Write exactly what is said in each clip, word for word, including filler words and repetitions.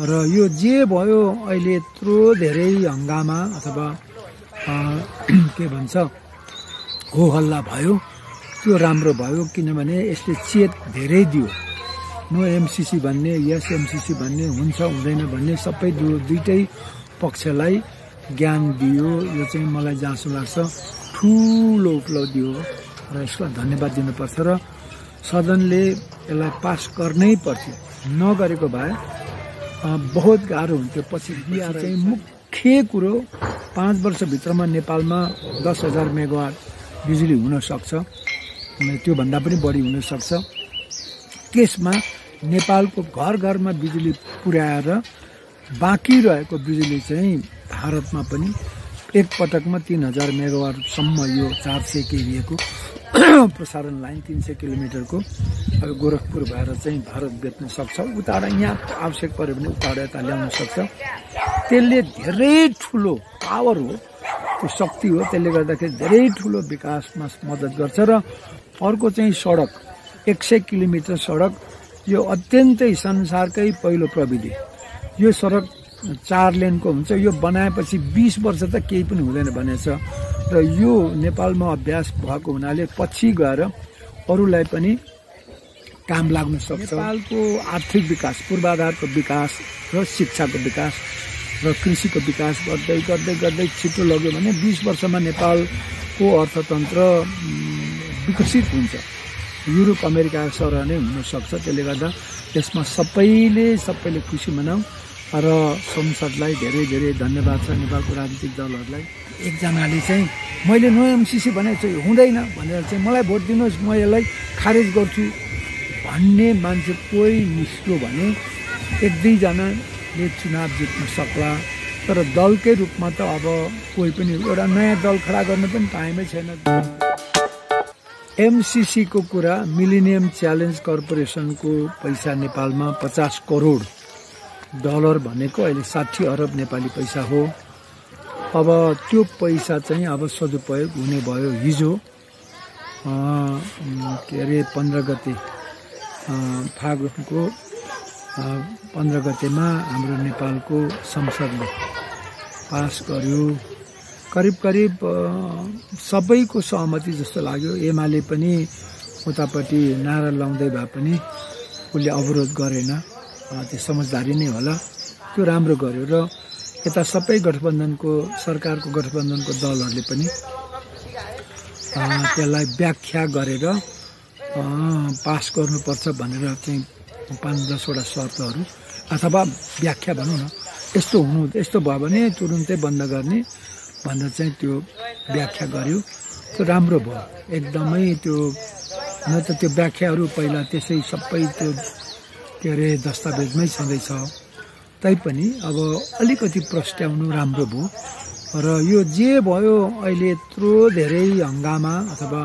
र यो जे भयो अहिले यत्रो धेरै हंगामा अथवा के भन्छ हो हल्ला भयो त्यो राम्रो भयो किनभने यसले चेत धेरै दियो। नो एमसीसी भन्ने यस एमसीसी भन्ने हुन्छ हुँदैन भन्ने सबै दुईटै पक्षलाई ज्ञान दियो। यो चाहिँ मलाई जहाँसो लाग्छ ठुलो उपलब्धि हो र यसलाई धन्यवाद दिनुपर्छ र सदनले यसलाई पास गर्नै पर्थ्यो। नगरेको भए बहुत गाह्रो हुन्थ्यो। पछि बिहार चाहिँ मुख्य कुरो पाँच वर्षभित्रमा नेपालमा दस हजार मेगावाट बिजुली हुन सक्छ, त्योभन्दा पनि बढी हुन सक्छ। त्यसमा नेपालको घर घरमा बिजुली पुर्याएर बाँकी रहेको बिजुली चाहिँ भारतमा पनि एक पटकमा तीन हजार मेगावाटसम्म यो चार सय केभीएको प्रसारण लाइन तीन सय किलोमिटरको अब गोरखपुर भएर चाहिँ भारत बेच्न सक्छ। उताबाट यहाँ आवश्यक पर्यो भने उताबाट यता ल्याउन सक्छ। त्यसले धेरै ठुलो पावर हो, त्यो शक्ति हो। त्यसले गर्दाखेरि धेरै ठुलो विकासमा मद्दत गर्छ। र अर्को चाहिँ सडक एक सय किलोमिटर सडक, यो अत्यन्तै संसारकै पहिलो प्रविधि। यो सडक चार लेनको हुन्छ। यो बनाएपछि बीस वर्ष त केही पनि हुँदैन भनेछ र यो नेपालमा अभ्यास भएको हुनाले पछि गएर अरूलाई पनि काम लाग्न सक्छ। नेपालको आर्थिक विकास, पूर्वाधारको विकास र शिक्षाको विकास र कृषिको विकास गर्दै गर्दै गर्दै छिटो लग्यो भने बीस वर्षमा नेपालको अर्थतन्त्र विकसित हुन्छ। युरोप अमेरिका सरह नै हुन सक्छ। त्यसले गर्दा यसमा सबैले सबैले खुसी मनाऊ र संसदलाई धेरै धेरै धन्यवाद छ, नेपालको राजनीतिक दलहरूलाई। एकजनाले चाहिँ मैले नो एमसीसी भनेको छु हुँदैन भनेर चाहिँ मलाई भोट दिनुहोस् म यसलाई खारेज गर्छु भन्ने मान्छे कोही निस्क्यो भने एक दुईजनाले चुनाव जित्न सक्ला। तर दलकै रूपमा त अब कोही पनि एउटा नयाँ दल खडा गर्न पनि टाइमै छैन। एमसीसी को कुरा, मिलेनियम च्यालेन्ज कर्पोरेसनको पैसा नेपालमा पचास करोड डलर भनेको अहिले साठी अरब नेपाली पैसा हो। अब त्यो पैसा चाहिँ अब सदुपयोग हुने भयो। हिजो के अरे पन्ध्र गते फागुनको पन्ध्र गतेमा हाम्रो नेपालको संसदले पास गर्यो। करिब करिब सबैको सहमति जस्तो लाग्यो। एमाले पनि उतापट्टि नारा लाउँदै भए पनि उसले अवरोध गरेन, त्यो समझदारी नै होला, त्यो राम्रो गर्यो। र यता सबै गठबन्धनको सरकारको गठबन्धनको दलहरूले पनि त्यसलाई व्याख्या गरेर पास गर्नुपर्छ भनेर चाहिँ पाँच दसवटा शर्तहरू अथवा व्याख्या भनौँ न, यस्तो हुनु यस्तो भयो भने तुरुन्तै बन्द गर्ने भनेर चाहिँ त्यो व्याख्या गर्यो। त्यो राम्रो भयो एकदमै। त्यो न त त्यो व्याख्याहरू पहिला त्यसै सबै त्यो के अरे दस्तावेजमै छँदैछ, तैपनि अब अलिकति प्रस्ट्याउनु राम्रो भयो। र यो जे भयो अहिले यत्रो धेरै हंगामा अथवा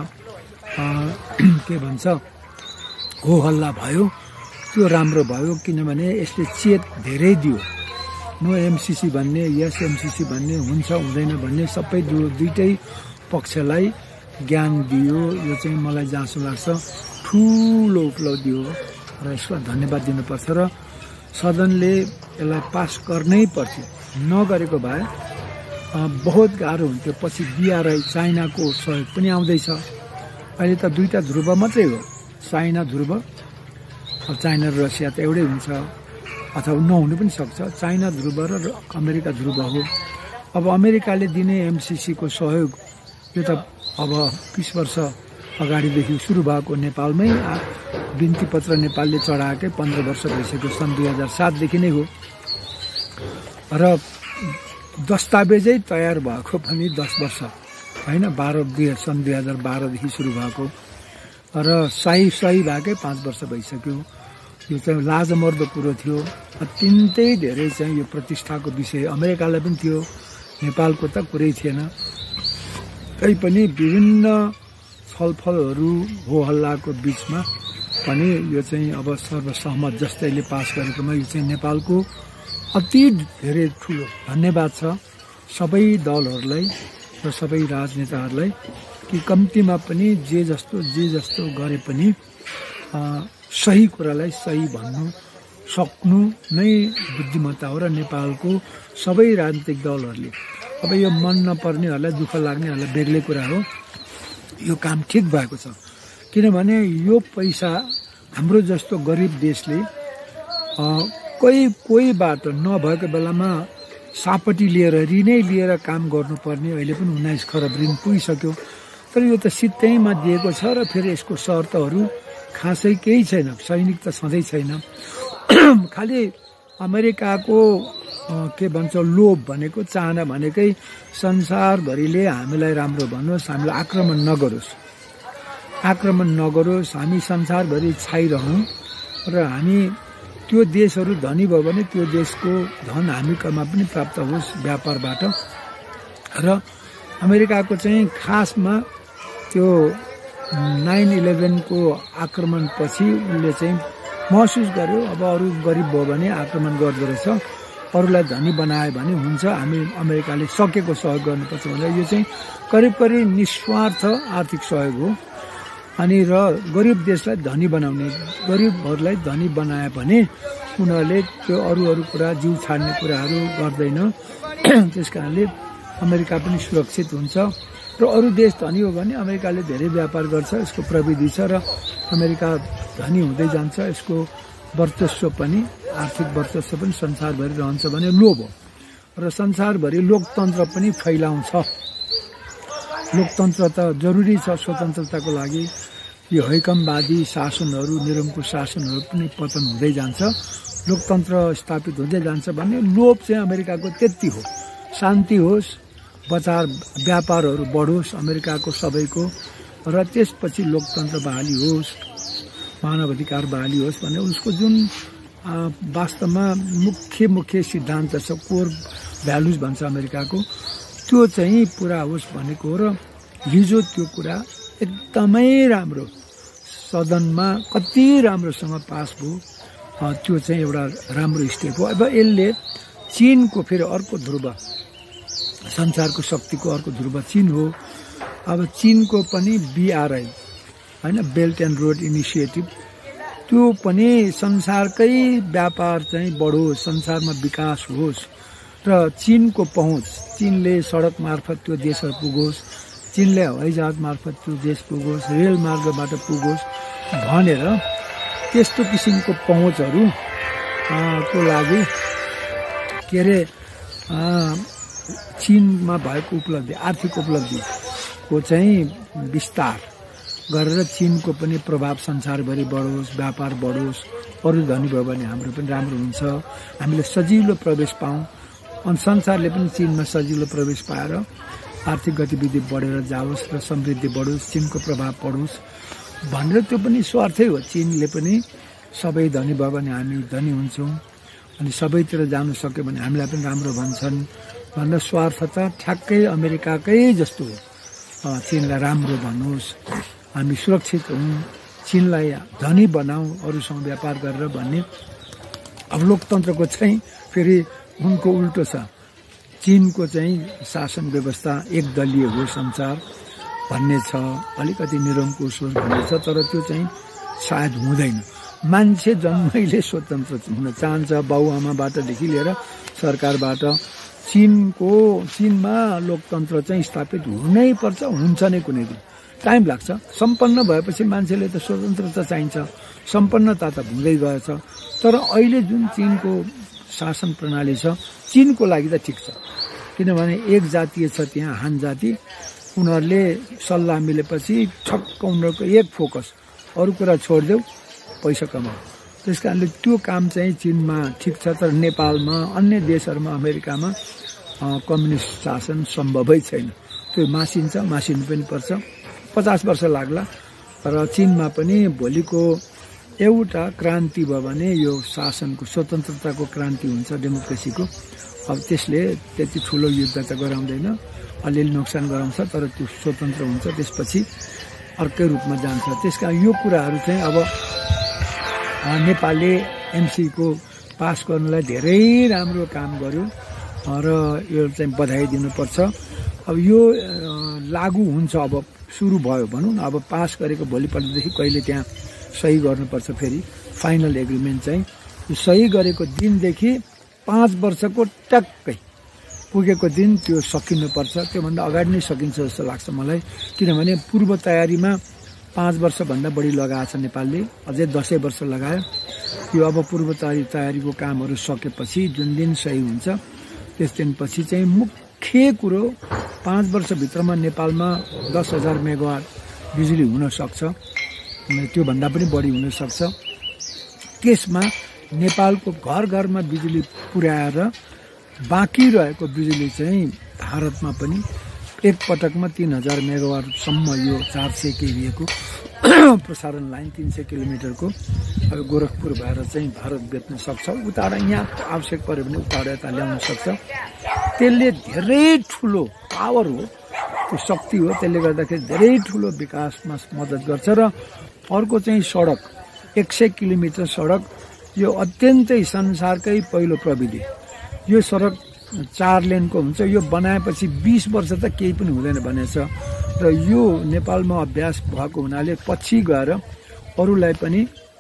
के भन्छ हो हल्ला भयो त्यो राम्रो भयो किनभने यसले चेत धेरै दियो। नो एमसीसी भन्ने यस एमसीसी भन्ने हुन्छ हुँदैन भन्ने सबै दुईटै पक्षलाई ज्ञान दियो। यो चाहिँ मलाई जहाँसो लाग्छ ठुलो उपलब्धि हो र यसलाई धन्यवाद दिनुपर्छ र सदनले यसलाई पास गर्नै पर्थ्यो। नगरेको भए बहुत गाह्रो हुन्थ्यो। पछि बिआरआई चाइनाको सहयोग पनि आउँदैछ। अहिले त दुईटा ध्रुव मात्रै हो, चाइना ध्रुव, चाइना र रसिया त एउटै हुन्छ अथवा नहुनु पनि सक्छ। चाइना ध्रुव र अमेरिका ध्रुव हो। अब अमेरिकाले दिने एमसीसी को सहयोग यो त अब बीस वर्ष अगाडिदेखि सुरु भएको नेपालमै बिन्ती पत्र नेपालले चढाएकै पन्ध्र वर्ष भइसक्यो, सन् दुई हजार सातदेखि नै हो। र दस्तावेजै तयार भएको पनि दस वर्ष होइन, बाह्र दुई सन् दुई हजार बाह्रदेखि सुरु भएको र सही सही भएकै पाँच वर्ष भइसक्यो। यो चाहिँ लाजमर्दो कुरो थियो। अत्यन्तै धेरै चाहिँ यो प्रतिष्ठाको विषय अमेरिकालाई पनि थियो, नेपालको त कुरै थिएन। तैपनि विभिन्न छलफलहरू हो हल्लाको बीचमा पनि यो चाहिँ अब सर्वसहमत जस्तैले पास गरेकोमा यो चाहिँ नेपालको अति धेरै ठुलो धन्यवाद छ सबै दलहरूलाई र सबै राजनेताहरूलाई कि कम्तीमा पनि जे जस्तो जे जस्तो गरे पनि सही कुरालाई सही भन्नु सक्नु नै बुद्धिमत्ता हो र नेपालको सबै राजनीतिक दलहरूले अब यो मन नपर्नेहरूलाई दुःख लाग्नेहरूलाई बेग्लै कुरा हो यो काम ठिक भएको छ किनभने यो पैसा हाम्रो जस्तो गरिब देशले कोही कोहीबाट नभएको बेलामा सापटी लिएर ऋणै लिएर काम गर्नुपर्ने अहिले पनि उन्नाइस खरब ऋण पुगिसक्यो तर यो त सित्तैमा दिएको छ र फेरि यसको शर्तहरू खासै केही छैन सैनिक त सधैँ छैन खालि अमेरिकाको के भन्छ लोभ भनेको चाहना भनेकै संसारभरिले हामीलाई राम्रो भन्नुहोस् हामीलाई आक्रमण नगरोस् आक्रमण नगरोस् हामी संसारभरि छाइरहौँ र हामी त्यो देशहरू धनी भयो भने त्यो देशको धन हामीमा पनि प्राप्त होस् व्यापारबाट र अमेरिकाको चाहिँ खासमा त्यो नाइन इलेभेनको आक्रमणपछि उनले चाहिँ महसुस गर्यो अब अरू गरिब भयो भने आक्रमण गर्दो रहेछ अरूलाई धनी बनायो भने हुन्छ हामी अमेरिकाले सकेको सहयोग गर्नुपर्छ भनेर यो चाहिँ करिब करिब निस्वार्थ आर्थिक सहयोग हो अनि र गरिब देशलाई धनी बनाउने गरिबहरूलाई धनी बनाए भने उनीहरूले त्यो अरू अरू कुरा जिउ छाड्ने कुराहरू गर्दैन त्यस कारणले अमेरिका पनि सुरक्षित हुन्छ र अरू देश धनी हो भने अमेरिकाले धेरै व्यापार गर्छ यसको प्रविधि छ र अमेरिका धनी हुँदै जान्छ यसको वर्चस्व पनि आर्थिक वर्चस्व पनि संसारभरि रहन्छ भने लोभ हो र संसारभरि लोकतन्त्र पनि फैलाउँछ लोकतन्त्र त जरुरी छ स्वतन्त्रताको लागि यो हैकमवादी शासनहरू निरङ्कुश शासनहरू पनि पतन हुँदै जान्छ लोकतन्त्र स्थापित हुँदै जान्छ भने लोभ चाहिँ अमेरिकाको त्यति हो शान्ति होस् बजार व्यापारहरू बढोस् अमेरिकाको सबैको र त्यसपछि लोकतन्त्र बहाली होस् मानव अधिकार बहाली होस् भने उसको जुन वास्तवमा मुख्य मुख्य सिद्धान्त छ कोर भ्यालुज भन्छ अमेरिकाको त्यो चाहिँ पुरा होस् भनेको हो र हिजो त्यो कुरा एकदमै राम्रो सदनमा कति राम्रोसँग पास भयो त्यो चाहिँ एउटा राम्रो स्टेप हो अब यसले चीनको फेरि अर्को ध्रुव संसारको शक्तिको अर्को ध्रुव चीन हो अब चीनको पनि बीआरआई हैन बेल्ट एन्ड रोड इनिसिएटिभ त्यो पनि संसारकै व्यापार चाहिँ बढोस् संसारमा विकास होस् र चीनको पहुँच चीनले सडक मार्फत त्यो देशहरू पुगोस् चीनले हवाईजहाज मार्फत त्यो देश पुगोस् रेल मार्गबाट पुगोस् भनेर त्यस्तो किसिमको पहुँचहरू को लागि के अरे चीनमा भएको उपलब्धि आर्थिक उपलब्धिको चाहिँ विस्तार गरेर चीनको पनि प्रभाव संसारभरि बढोस् व्यापार बढोस् अरू धनी भयो भने हाम्रो पनि राम्रो हुन्छ हामीले सजिलो प्रवेश पाऊँ अनि संसारले पनि चीनमा सजिलो प्रवेश पाएर आर्थिक गतिविधि बढेर जाओस् र समृद्धि बढोस् चीनको प्रभाव बढोस् भनेर त्यो पनि स्वार्थै हो चीनले पनि सबै धनी भयो भने हामी धनी हुन्छौँ अनि सबैतिर जानु सक्यो भने हामीलाई पनि राम्रो भन्छन् भनेर स्वार्थ त ठ्याक्कै अमेरिकाकै जस्तो हो चीनलाई राम्रो भन्नुहोस् हामी सुरक्षित हौँ चीनलाई धनी बनाऊ अरूसँग व्यापार गरेर भन्ने अब लोकतन्त्रको चाहिँ फेरि उनको उल्टो छ चीनको चाहिँ शासन व्यवस्था एकदलीय हो संसार भन्ने छ अलिकति निरङ्कुश होस् भन्ने छ तर त्यो चाहिँ सायद हुँदैन मान्छे जन्मैले स्वतन्त्र हुन चाहन्छ बाउआमाबाटदेखि लिएर सरकारबाट चीनको चीनमा लोकतन्त्र चाहिँ स्थापित हुनै पर्छ हुन्छ नै कुनै दिन टाइम लाग्छ सम्पन्न भएपछि मान्छेले त स्वतन्त्रता चाहिन्छ सम्पन्नता त हुँदै गएछ तर अहिले जुन चीनको शासन प्रणाली छ चीनको लागि त ठिक छ किनभने एक जातीय छ त्यहाँ हान जाति उनीहरूले सल्लाह मिलेपछि ठक्क उनीहरूको एक फोकस अरू कुरा छोडिदेऊ पैसा कमाऊ त्यस कारणले त्यो काम चाहिँ चीनमा ठिक छ तर नेपालमा अन्य देशहरूमा अमेरिकामा कम्युनिस्ट शासन सम्भवै छैन त्यो मासिन्छ मासिनु पनि पर्छ पचास वर्ष लाग्ला र चीनमा पनि भोलिको एउटा क्रान्ति भयो भने यो शासनको स्वतन्त्रताको क्रान्ति हुन्छ डेमोक्रेसीको अब त्यसले त्यति ठुलो युद्ध त गराउँदैन अलिअलि नोक्सान गराउँछ तर त्यो स्वतन्त्र हुन्छ त्यसपछि अर्कै रूपमा जान्छ त्यसकारण यो कुराहरू चाहिँ अब नेपालले एमसीको पास गर्नलाई धेरै राम्रो काम गर्यो र यो चाहिँ बधाई दिनुपर्छ अब यो लागू हुन्छ अब सुरु भयो भनौँ न अब पास गरेको भोलिपल्टदेखि कहिले त्यहाँ सही गर्नुपर्छ फेरि फाइनल एग्रिमेन्ट चाहिँ यो सही गरेको दिनदेखि पाँच वर्षको टक्कै पुगेको दिन त्यो सकिनुपर्छ। त्योभन्दा अगाडि नै सकिन्छ जस्तो लाग्छ मलाई, किनभने पूर्व तयारीमा पाँच वर्षभन्दा बढी लगाएको छ नेपालले, अझै दसैँ वर्ष लगायो। यो अब पूर्व तयारी तयारीको कामहरू सकेपछि जुन दिन सही हुन्छ त्यस दिनपछि चाहिँ मुख्य कुरो पाँच वर्षभित्रमा नेपालमा दस हजार मेगावाट बिजुली हुन सक्छ, त्योभन्दा पनि बढी हुन सक्छ। त्यसमा नेपालको घर घरमा बिजुली पुर्याएर बाँकी रहेको बिजुली चाहिँ भारतमा पनि एक पटकमा तीन हजार मेगावाटसम्म यो चार सय केभीको प्रसारण लाइन तीन सय किलोमिटरको अब गोरखपुर भएर चाहिँ भारत बेच्न सक्छ। उताबाट यहाँ आवश्यक पऱ्यो भने उताबाट यता ल्याउन सक्छ। त्यसले धेरै ठुलो पावर हो, त्यो शक्ति हो। त्यसले गर्दाखेरि धेरै ठुलो विकासमा मद्दत गर्छ। र अर्को चाहिँ सडक, एक सय किलोमिटर सडक, यो अत्यन्तै संसारकै पहिलो प्रविधि। यो सडक चार लेनको हुन्छ। यो बनाएपछि बीस वर्ष त केही पनि हुँदैन भनेछ र यो नेपालमा अभ्यास भएको हुनाले पछि गएर अरूलाई पनि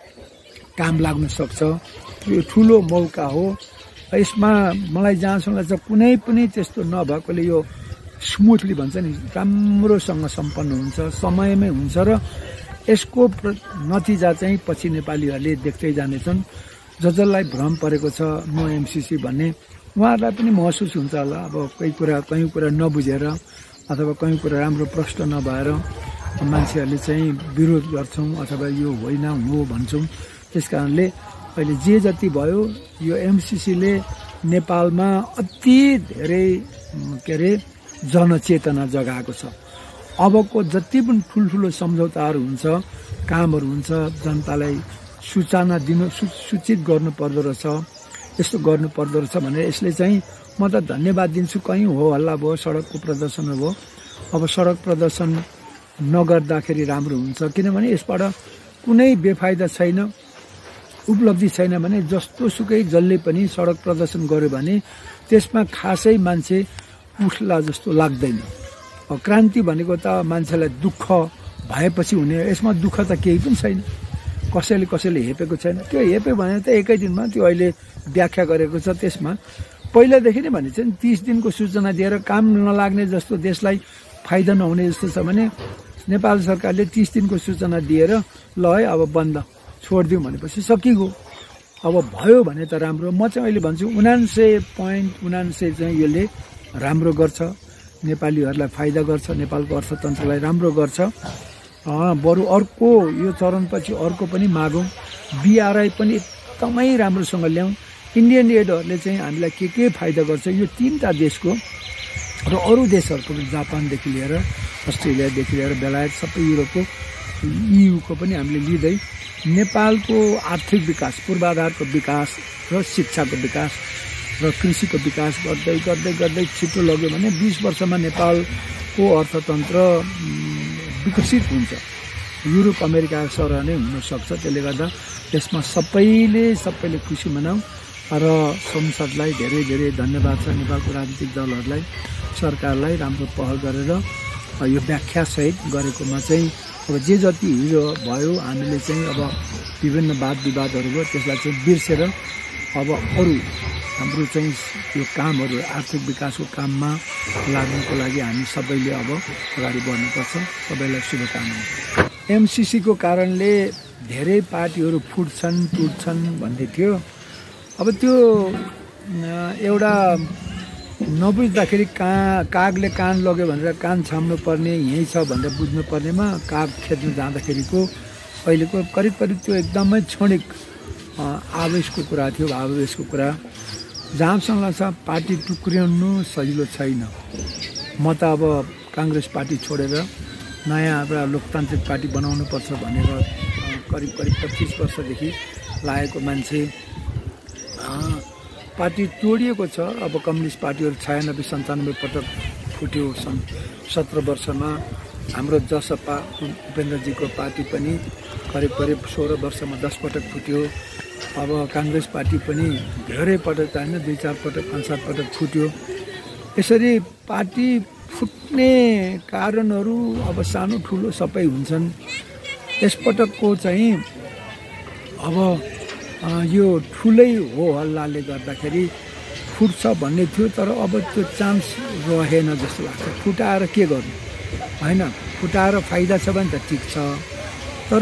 काम लाग्न सक्छ। यो ठुलो मौका हो। यसमा मलाई जहाँसम्म लाग्छ कुनै पनि त्यस्तो नभएकोले यो स्मुथली भन्छ नि राम्रोसँग सम्पन्न हुन्छ, समयमै हुन्छ र यसको नतिजा चाहिँ पछि नेपालीहरूले देख्दै जानेछन्। ज जसलाई भ्रम परेको छ नो एमसिसी भन्ने, उहाँहरूलाई पनि महसुस हुन्छ होला। अब कोही कुरा कहीँ कुरा नबुझेर अथवा कहीँ कुरा राम्रो प्रश्न नभएर मान्छेहरूले चाहिँ विरोध गर्छौँ अथवा यो होइन हो भन्छौँ। त्यस कारणले अहिले जे जति भयो यो एमसिसीले नेपालमा अति धेरै के अरे जनचेतना जगाएको छ। अबको जति पनि ठुल्ठुलो सम्झौताहरू हुन्छ, कामहरू हुन्छ, जनतालाई सूचना दिनु सूचित गर्नु पर्दो रहेछ, यस्तो गर्नु पर्दो रहेछ भनेर यसले चाहिँ म त धन्यवाद दिन्छु। कहीँ हो हल्ला भयो, सडकको प्रदर्शन भयो। अब सडक प्रदर्शन नगर्दाखेरि राम्रो हुन्छ, किनभने यसबाट कुनै बेफाइदा छैन, उपलब्धि छैन भने जस्तो सुकै जसले पनि सडक प्रदर्शन गर्यो भने त्यसमा खासै मान्छे उठ्ला जस्तो लाग्दैन। क्रान्ति भनेको त मान्छेलाई दुःख भएपछि हुने, यसमा दुःख त केही पनि छैन। कसैले कसैले हेपेको छैन। त्यो हेप्यो भने त एकै दिनमा त्यो अहिले व्याख्या गरेको छ। त्यसमा पहिलादेखि नै भनेको छ नि तीस दिनको सूचना दिएर काम नलाग्ने जस्तो, देशलाई फाइदा नहुने जस्तो छ भने नेपाल सरकारले तीस दिनको सूचना दिएर ल है अब बन्द छोडिदिउँ भनेपछि सकिगयो। अब भयो भने त राम्रो। म चाहिँ अहिले भन्छु उनान्सय पोइन्ट उनान्सय चाहिँ यसले राम्रो गर्छ, नेपालीहरूलाई फाइदा गर्छ, नेपालको अर्थतन्त्रलाई राम्रो गर्छ। बरु अर्को यो चरणपछि अर्को पनि मागौँ, बिआरआई पनि एकदमै राम्रोसँग ल्याउँ। इन्डियन एडहरूले चाहिँ हामीलाई के के फाइदा गर्छ यो तीनटा देशको र अरू देशहरूको पनि, जापानदेखि लिएर अस्ट्रेलियादेखि लिएर बेलायत सबै युरोपको इयुको पनि हामीले लिँदै नेपालको आर्थिक विकास, पूर्वाधारको विकास र शिक्षाको विकास र कृषिको विकास गर्दै गर्दै गर्दै छिटो लग्यो भने बीस वर्षमा नेपालको अर्थतन्त्र विकसित हुन्छ, युरोप अमेरिका सरह नै हुनसक्छ। त्यसले गर्दा त्यसमा सबैले सबैले खुसी मनाऊ र संसदलाई धेरै धेरै धन्यवाद छ, नेपालको राजनीतिक दलहरूलाई, सरकारलाई राम्रो पहल गरेर यो व्याख्यासहित गरेकोमा चाहिँ अब जे जति हिजो भयो हामीले चाहिँ अब विभिन्न वाद विवादहरू भयो त्यसलाई चाहिँ बिर्सेर अब अरू हाम्रो चाहिँ यो कामहरू आर्थिक विकासको काममा लाग्नुको लागि हामी सबैले अब अगाडि बढ्नुपर्छ। सबैलाई शुभकामना। एमसिसीको कारणले धेरै पार्टीहरू फुट्छन् टुट्छन् भन्ने थियो। अब त्यो एउटा नबुझ्दाखेरि कहाँ कागले कान लग्यो भनेर कान छाम्नु पर्ने, यहीँ छ भनेर बुझ्नु पर्नेमा काग खेद्नु जाँदाखेरिको अहिलेको करिब करिब त्यो एकदमै क्षणिक आवेशको कुरा थियो, आवेशको कुरा। जहाँसम्म लाग्छ पार्टी टुक्रिनु सजिलो छैन। म त अब काङ्ग्रेस पार्टी छोडेर नयाँ एउटा लोकतान्त्रिक पार्टी बनाउनुपर्छ भनेर करिब करिब पच्चिस वर्षदेखि लागेको मान्छे। पार्टी तोडिएको छ। अब कम्युनिस्ट पार्टीहरू छयानब्बे सन्तानब्बे पटक फुट्यो सन् सत्र वर्षमा। हाम्रो जसपा उपेन्द्रजीको पार्टी पनि करिब करिब सोह्र वर्षमा दस पटक फुट्यो। अब काङ्ग्रेस पार्टी पनि धेरै पटक होइन, दुई चार पटक पाँच सात पटक फुट्यो। यसरी पार्टी फुट्ने कारणहरू अब सानो ठुलो सबै हुन्छन्। यसपटकको चाहिँ अब यो ठुलै हो हल्लाले गर्दाखेरि फुट्छ भन्ने थियो, तर अब त्यो चान्स रहेन जस्तो लाग्छ। फुटाएर के गर्नु होइन, फुटाएर फाइदा छ भने त ठिक छ, तर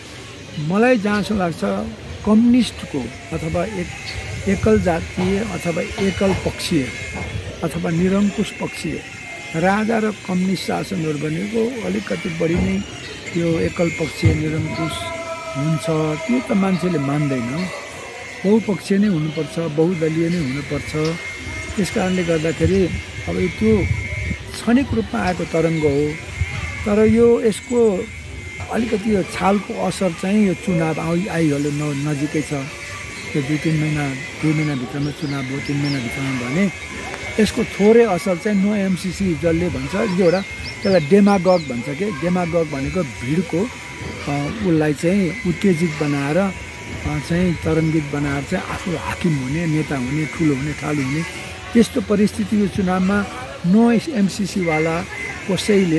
मलाई जहाँसो लाग्छ कम्युनिस्टको अथवा एक एकल जातीय अथवा एकल पक्षीय अथवा निरङ्कुश पक्षीय राजा र कम्युनिस्ट शासनहरू भनेको अलिकति बढी नै यो एकल पक्षीय निरङ्कुश हुन्छ, त्यो त मान्छेले मान्दैन। बहुपक्षीय नै हुनुपर्छ, बहुदलीय नै हुनुपर्छ। त्यस कारणले गर्दाखेरि अब त्यो क्षणिक रूपमा आएको तरङ्ग हो, तर यो यसको अलिकति यो छालको असर चाहिँ यो चुनाव आइ आइहाल्यो न नजिकै छ। त्यो दुई तिन महिना दुई महिनाभित्रमा चुनाव हो, तिन महिनाभित्रमा भने यसको थोरै असर चाहिँ नो एमसिसी जसले भन्छ एउटा त्यसलाई डेमागग भन्छ कि, डेमागग भनेको भिडको उसलाई चाहिँ उत्तेजित बनाएर चाहिँ तरङ्गित बनाएर चाहिँ आफू हाकिम हुने, नेता हुने, ठुलो हुने, ठालु हुने त्यस्तो परिस्थिति यो चुनावमा नो एमसिसीवाला कसैले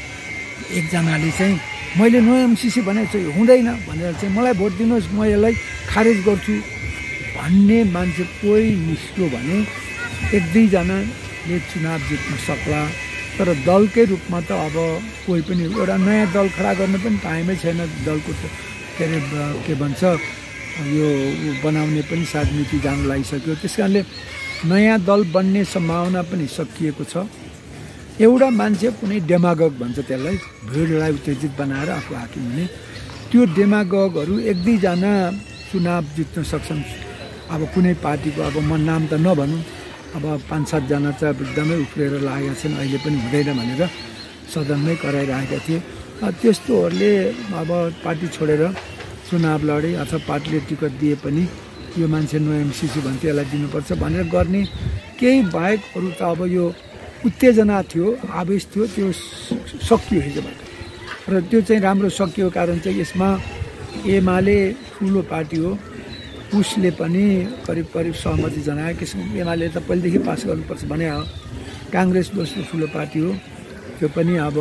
एकजनाले चाहिँ मैले नो एमसिसी भनेको चाहिँ हुँदैन भनेर चाहिँ मलाई भोट दिनुहोस् म यसलाई खारेज गर्छु भन्ने मान्छे कोही निस्क्यो भने एक दुईजनाले चुनाव जित्न सक्ला, तर दलकै रूपमा त अब कोही पनि एउटा नयाँ दल खडा गर्न पनि टाइमै छैन। दलको के अरे के भन्छ यो बनाउने पनि सायद नीति जानु लागिसक्यो, त्यस कारणले नयाँ दल बन्ने सम्भावना पनि सकिएको छ। एउटा मान्छे कुनै डेमागग भन्छ त्यसलाई, भिडलाई उत्तेजित बनाएर आफू हाकिम हुने, त्यो डेमागगहरू एक दुईजना चुनाव जित्न सक्छन्। अब कुनै पार्टीको अब म नाम त नभनौँ, अब पाँच सातजना चाहिँ एकदमै उफ्रेर लागेका छन्, अहिले पनि हुँदैन भनेर सदनमै कराइरहेका थिए। त्यस्तोहरूले अब पार्टी छोडेर चुनाव लडे अथवा पार्टीले टिकट दिए पनि यो मान्छे नो एमसिसी भन्थ्यो यसलाई दिनुपर्छ भनेर गर्ने केही बाहेक अरू त अब यो उत्तेजना थियो, आवेश थियो, त्यो सकियो हिजोबाट र त्यो चाहिँ राम्रो सकियो। कारण चाहिँ यसमा एमाले ठुलो पार्टी हो, उसले पनि करिब करिब सहमति जनायो कि एमाले त पहिलेदेखि पास गर्नुपर्छ भने हो। काङ्ग्रेस दोस्रो ठुलो पार्टी हो, त्यो पनि अब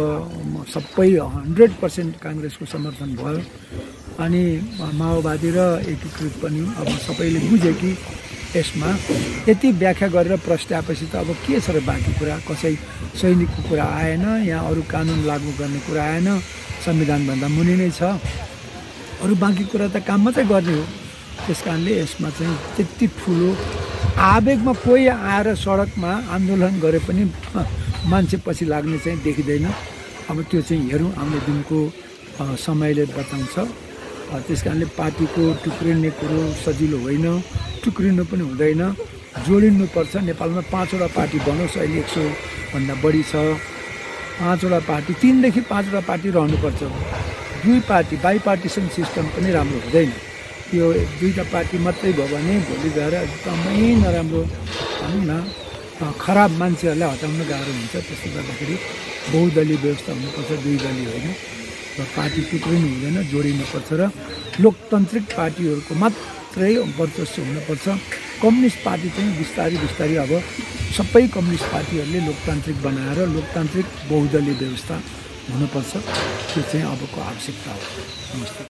सबै हन्ड्रेड पर्सेन्ट काङ्ग्रेसको समर्थन भयो। अनि माओवादी र एकीकृत पनि अब सबैले बुझे कि यसमा यति व्याख्या गरेर प्रस्ताएपछि त अब के छ र बाँकी कुरा, कसै सैनिकको कुरा आएन, यहाँ अरू कानुन लागू गर्ने कुरा आएन, संविधानभन्दा मुनि नै छ, अरू बाँकी कुरा त काम मात्रै गर्ने हो। त्यस कारणले यसमा चाहिँ त्यति ठुलो आवेगमा कोही आएर सडकमा आन्दोलन गरे पनि मान्छे पछि लाग्ने चाहिँ देखिँदैन। अब त्यो चाहिँ हेरौँ, आउने दिनको समयले बताउँछ। त्यस कारणले पार्टीको टुक्रिने कुरो सजिलो होइन, टुक्रिनु पनि हुँदैन, जोडिनुपर्छ। नेपालमा पाँचवटा पार्टी बनोस्, अहिले एक सौ भन्दा बढी छ, पाँचवटा पार्टी तिनदेखि पाँचवटा पार्टी रहनुपर्छ। दुई पार्टी बाई पार्टिसन सिस्टम पनि राम्रो हुँदैन, यो दुईवटा पार्टी मात्रै भयो भने भोलि गएर एकदमै नराम्रो भनौँ न खराब मान्छेहरूलाई हटाउन गाह्रो हुन्छ। त्यसले गर्दाखेरि बहुदलीय व्यवस्था हुनुपर्छ, दुई दलीय होइन। र पार्टी टुक्रिनु हुँदैन, जोडिनुपर्छ र लोकतान्त्रिक पार्टीहरूको मात्रै वर्चस्व हुनुपर्छ। कम्युनिस्ट पार्टी चाहिँ बिस्तारै बिस्तारै अब सबै कम्युनिस्ट पार्टीहरूले लोकतान्त्रिक बनाएर लोकतान्त्रिक बहुदलीय व्यवस्था हुनुपर्छ, त्यो चाहिँ अबको आवश्यकता हो। नमस्ते।